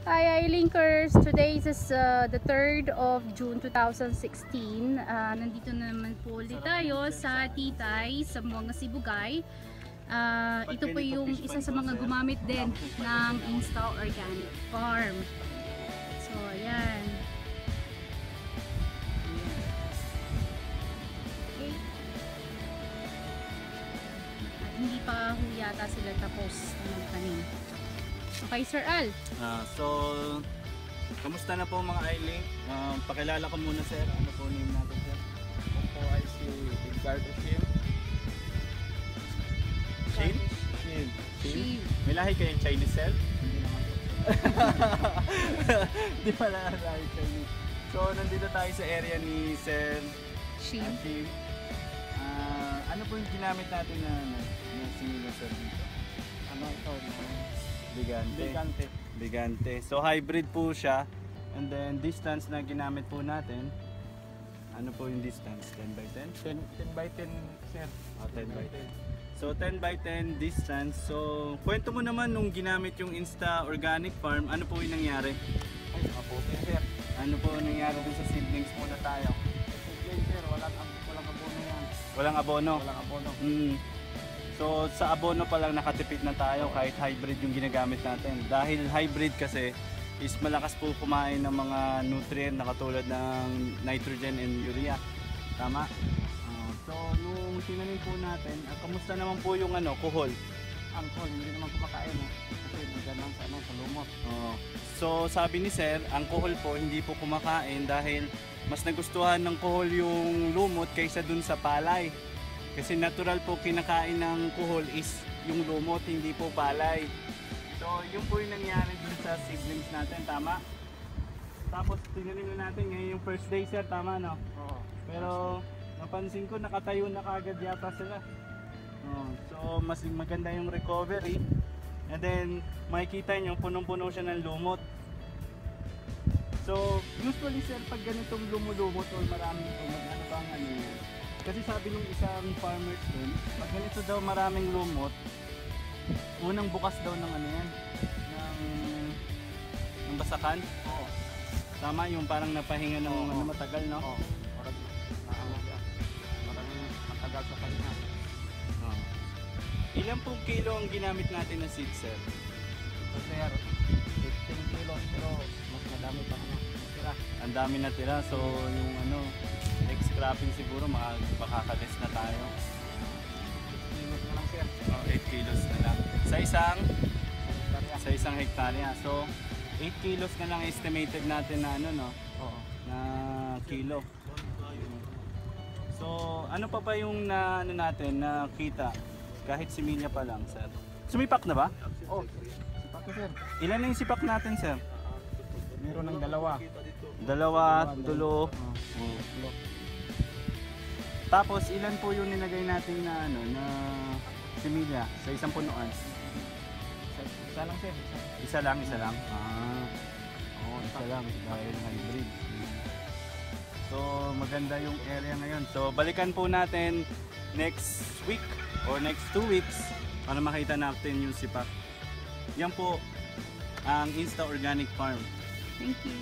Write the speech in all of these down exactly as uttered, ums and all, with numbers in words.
Hi, Linkers! Today is uh, the third of June two thousand sixteen. Uh, nandito na naman po ulit tayo sa Titay, sa Zamboanga Sibugay. Uh, ito po yung isa sa mga gumamit din ng Insta Organic Farm. So, ayan. Okay. At hindi pa ho yata sila tapos ng tanim. Okay, Sir Al. Uh, so, kamusta na po mga iLink? Uh, pakilala ko muna sir. Ano po name natin sir? Ako po ay si Edgardo Shim. Shin? Shim. Shim. May lahi kayong Chinese sir? Hindi naman po. Di pala lahi Chinese. So, nandito tayo sa area ni Sir Shim. uh, Shim. Uh, ano po yung ginamit natin na, na, na simula sir dito? Ano ito? Bigante. Bigante. Bigante. So hybrid po siya. And then distance na ginamit po natin. Ano po yung distance? ten by ten? ten by ten sir. Oh, ten by ten. So ten by ten distance. So kwento mo naman nung ginamit yung Insta Organic Farm, ano po yung nangyari? Ay, nakaputi sir. Ano po nangyari dun sa seedlings muna tayo? Seedling sir, walang, walang abono yan. Walang abono? Walang abono. Mm. So sa abono pa lang nakatipid na tayo kahit hybrid yung ginagamit natin. Dahil hybrid kasi is malakas po kumain ng mga nutrient na katulad ng nitrogen and urea. Tama? Uh, so nung tinanim po natin, uh, kamusta naman po yung ano, kuhol? Ang kol, hindi naman kumakain eh. Kasi magandang sa, ano, sa lumot. Uh, so sabi ni sir, ang kuhol po hindi po kumakain dahil mas nagustuhan ng kuhol yung lumot kaysa dun sa palay. Kasi natural po kinakain ng kuhol is yung lumot, hindi po palay. So yun po yung nangyari dun sa seedlings natin, tama? Tapos tinanim na natin ngayon yung first day sir, tama no? Oo. Pero napansin ko nakatayo na kagad yata sila. Oh, so mas maganda yung recovery. And then makikita nyo punong-puno siya ng lumot. So usually sir, pag ganitong lumulumot o maraming lumot, ano bang ano yan? Kasi sabi nung isang farmers dun, pag ganito daw maraming lumot, unang bukas daw ng ano yan, ng, ng basakan. Oo. Tama, yung parang napahinga ng Oo. ano, matagal, no? Oo. Parang naano siya. Parang matagal sa pahinga. Oo. Ilan pong kilo ang ginamit natin na seed, sir? So sir, fifteen kilos pero mas madami pa ano. Tira. Ang dami na tira, so yung ano, next cropping siguro makakales na tayo. Kilos na lang sir. Oh, eight kilos na lang. Sa isang Hektarya. sa isang hektarya. So eight kilos na lang estimated natin na ano no, Oo. na kilo. So ano pa ba yung na ano natin nakita kahit similya pa lang, sir? Sumipak na ba? Oh, sipak ko sir. Ilan na yung sipak natin, sir? Meron ng dalawa. Dalawa, tulo. Oh, tulo. Tapos ilan po yung nilagay natin na ano na similya sa isang punuan? Isa, isa lang sir. Isa. Isa lang, isa lang. Ah. Oo, isa lang dahil hybrid. So maganda yung area ngayon. So balikan po natin next week or next two weeks para makita natin yung sipak. Yan po ang Insta Organic Farm. Thank you.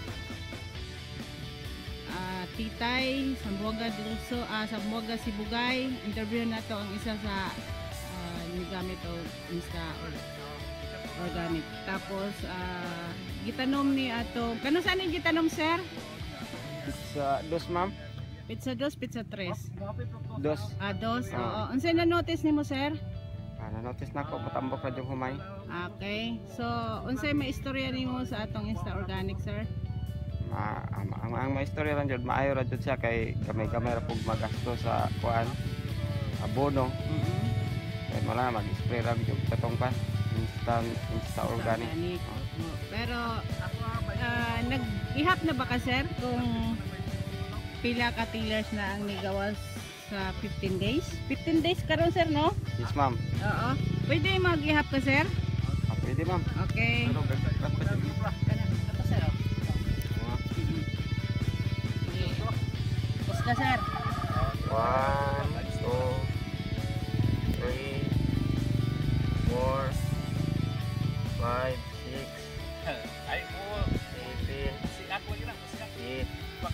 Ah, Titay, Zamboanga Dulso, ah, Zamboanga Sibugay. Interview na to ang isa sa uh, nigamit o Insta or Organic. Tapos ah, gitanom ni ato. Kano saan yung gitanom, sir? Pizza dos ma'am. Pizza dos, pizza tres. Dos. Ah, dos. Ah. Oo. Unsay na notice nimo, sir? Ah, na-notice na ko matambok na yung humay. Okay. So, unsay may istorya nimo sa atong Insta Organic, sir? Ma ang, ang, ang mga istorya lang jud maayo ra jud siya kay gamay-gamay ra pug magasto sa kuan abono. Mhm. Kaya wala mag-spray ra jud katong pa instant insta organic. Organic. Oo. Pero ah, nag-ihap na ba ka, sir, kung pila ka tillers na ang nigawas sa fifteen days? fifteen days karon, sir, no? Yes ma'am. Oo. Pwede mag-ihap ka, sir? Ah, pwede ma'am. Okay. Pero gagawin pa jud. Kana, ito, sir. oh. Sige. Bus ka, sir. One, two, three, four, five, six, Ay po. seven, Si ako yun lang. Si ako. eight,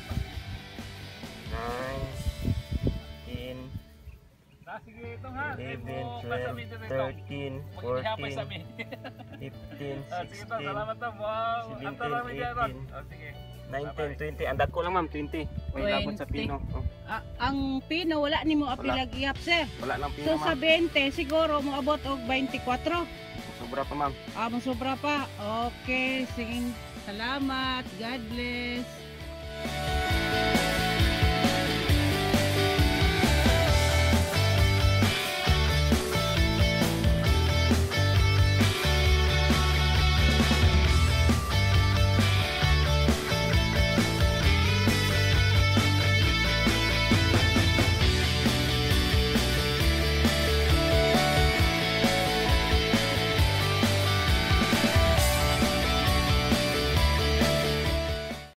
nine, ten, Ah, sige ito ha. eleven, twelve, thirteen, fourteen, fifteen, Ah, sige ito. sixteen, Salamat na. Wow. Ang tarami seventeen, dyan. eighteen, Ah, sige. nineteen, twenty. Ang dagko lang ma'am, twenty. May labot sa twenty. pino. Oh, Ah, ang pino wala nimo Wala. apilag ihap sir. wala lang pino So sa ma'am. twenty siguro mo abot og twenty-four. Sobra pa ma'am. Ah, mo sobra pa. Okay, sige. Salamat. God bless.